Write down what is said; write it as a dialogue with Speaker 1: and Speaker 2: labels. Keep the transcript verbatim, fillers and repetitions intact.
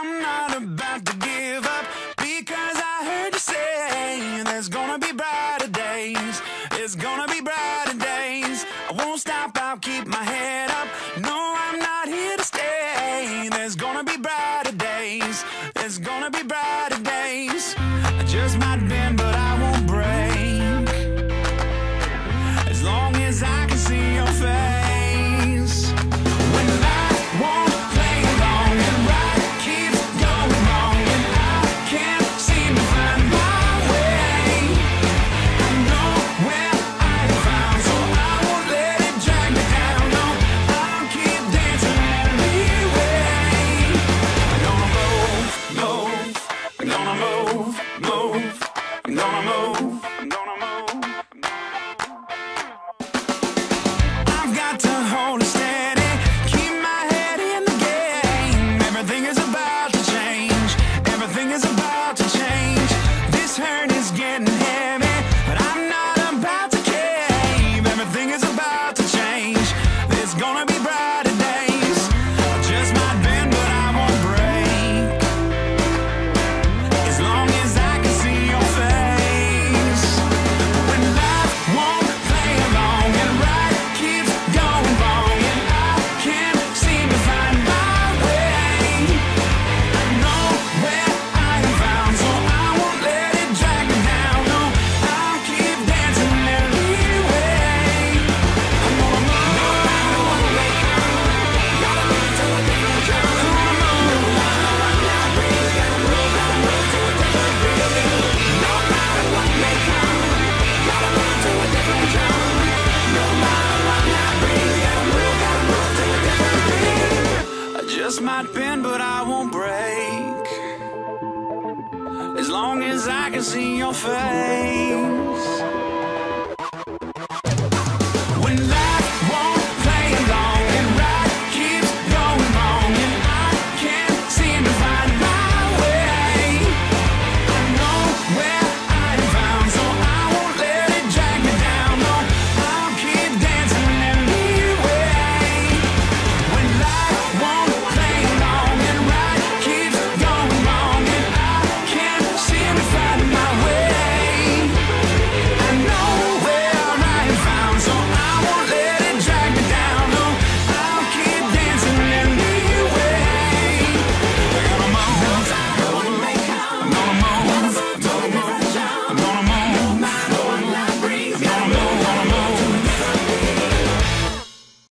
Speaker 1: I'm not about to give up, because I heard you say there's gonna be brighter days. It's gonna be brighter days. I won't stop, I'll keep my head up. No, I'm not here to stay. There's gonna be brighter days. There's gonna be brighter days. I just might bend, but I won't break, as long as I can see your face. When life won't play along and right keeps going wrong, and I can't seem to find my way, I know where I am found, so I won't let it drag me down. No, I'll keep dancing anyway. I'm gonna move, move. I'm gonna move, move. I'm gonna move. I'm gonna move. I've got to hold it steady, keep my head in the game. Everything is about to change. Everything is about to change. This hurt is getting heavy, but I'm not about to cave. Everything is about to change. There's gonna be brighter days. I just might bend, but I won't break, as long as I can see your face. When life won't play along and right keeps going wrong, and I can't seem to find my way, I know where I am found, so I won't let it drag me down. No, I'll keep dancing anyway. I'm gonna move. No matter what may come, gotta move to a different ground. I'm gonna move. No matter what now brings, gotta move, gotta move to a different breeze. No matter what may come, gotta move to a different ground. No matter what now brings, gotta move, gotta move to a different breeze. I just might bend, but I won't break, as long as I can see your face.